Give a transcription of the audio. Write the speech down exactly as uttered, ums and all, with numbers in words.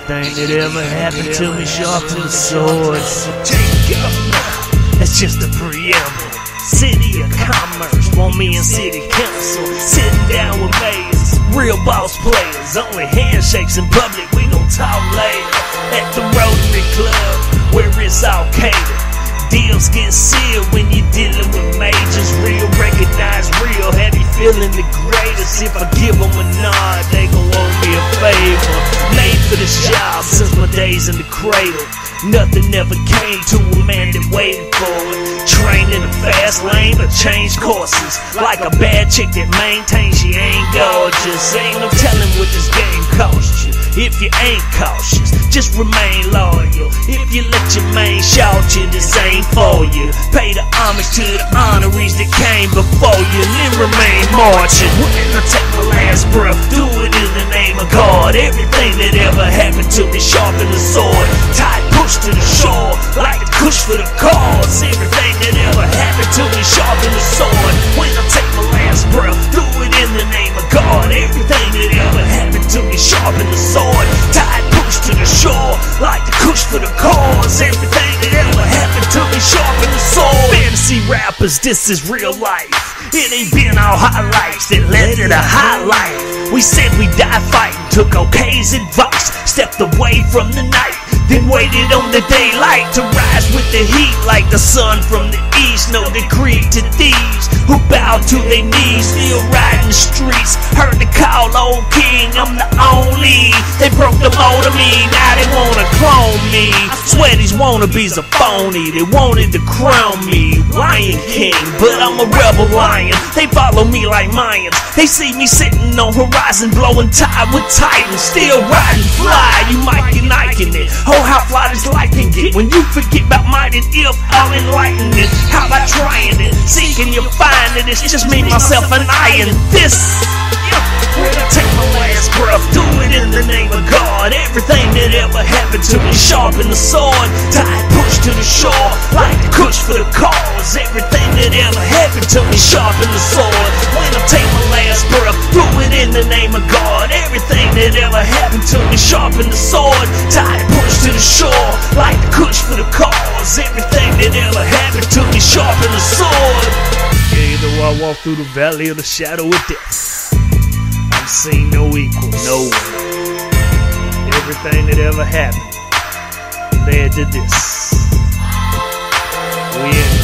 Everything that ever happened to me, sharp to the sword. That's just a preamble. City of Commerce, want me in City Council. Sitting down with mayors, real boss players. Only handshakes in public, we gon' talk later. At the Rotary Club, where it's all catered. Deals get sealed when you're dealing with majors. Real, recognize real, heavy feeling the greatest. If I give them a nod, they gon' owe me a favor. Made for this job since my days in the cradle. Nothing ever came to a man that waited for it. Trained in the fast lane, but changed courses. Like a bad chick that maintains she ain't gorgeous. Ain't no telling what this game costs you if you ain't cautious. Just remain loyal. If you let your main shout you, this ain't for you. Pay the homage to the honorees that came before you, and then remain marching. When I take my last breath, do it in the name of God. Everything that ever happened to me, sharpen the sword. Tied push to the shore, like the kush for the cause. Everything that ever happened to me, sharpen the sword. When I take my last breath, do it in the name of God. Everything that ever happened to me, sharpen the sword. Tied push to the shore, like the kush for the cause. Everything that ever happened to me, sharpen the sword. Fantasy rappers, this is real life. It ain't been our highlights that led to the highlight. We said we die fighting, took okay's advice, stepped away from the night, then waited on the daylight to rise with the heat like the sun from the east. No decree to these who bow to their knees, still riding the streets. Heard the call, old king, I'm the only. They broke the mold of me, now they wanna clone me. Swear these wannabes are phony, they wanted to crown me Lion King, but I'm a rebel lion. They follow me like Mayans, they see me sitting on horizon, blowing tide with titans. Still riding fly, you might be liking it. Oh, how fly this life can get when you forget about might and if I'll enlighten it. How about trying it, seeking you find it. It's just me, myself, and I, and this. When I take my last breath, do it in the name of God. Everything that ever happened to me, sharpen the sword. Tied push to the shore, like the kush for the cause. Everything that ever happened to me, sharpen the sword. When I take my last breath, do it in the name of God. Everything that ever happened to me, sharpen the sword. Tied push to the shore, like the kush for the cause. Everything that ever happened to me, sharpen the sword. Yeah, though I walk through the valley of the shadow of death, I've seen no equal, no one. Everything that ever happened led to this. We in